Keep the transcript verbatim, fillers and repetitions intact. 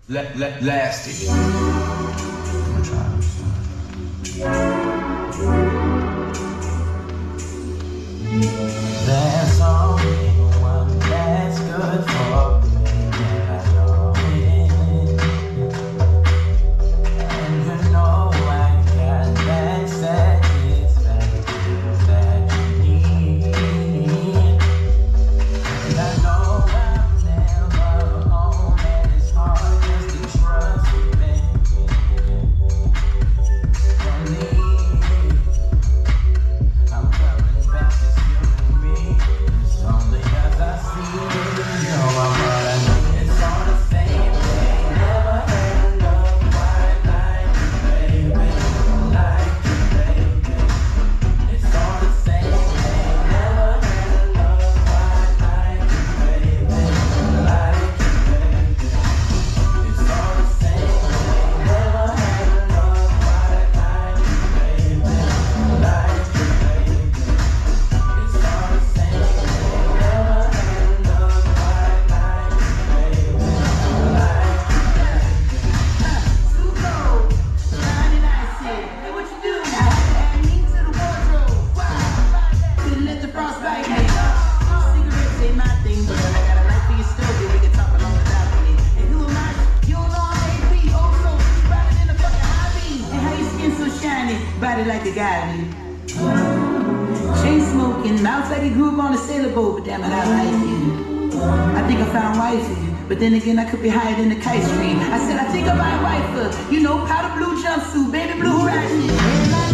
Let, let, lasting. I'm gonna try this. There's only one that's good for me, and I know it. And you know I got that satisfaction that you need. And I know I'm never home, and it's hard just to trust you, baby. I'm coming back to you and me. It's only as I see you, know I'm what I need. It's all the same thing. Never had enough quite like you, baby. Like you, baby. It's all the same thing. Never had enough quite like you, baby. Like you, baby. It's all the same thing. Never had enough quite like you, baby. Like you, baby. It's all the same thing. Never had enough quite like you, baby. Like you, baby. Too cold, shining ice here. Hey, what you do? I had to add meat to the wardrobe. Why? Couldn't let the frostbite me. Cigarettes ain't my thing, but I got a light for your story. We can talk along the balcony. And who am I? You don't know I'm A P. Oh, so you brighter than a fucking hobby. And how your skin so shiny, body like a guy. Chain smoking, mouth like he grew up on a sailor boat, but damn it, I like you. I think I found wifey, but then again, I could be higher than the kite stream. I said, I think I might wife her. You know, powder blue jumpsuit, baby blue ratchet.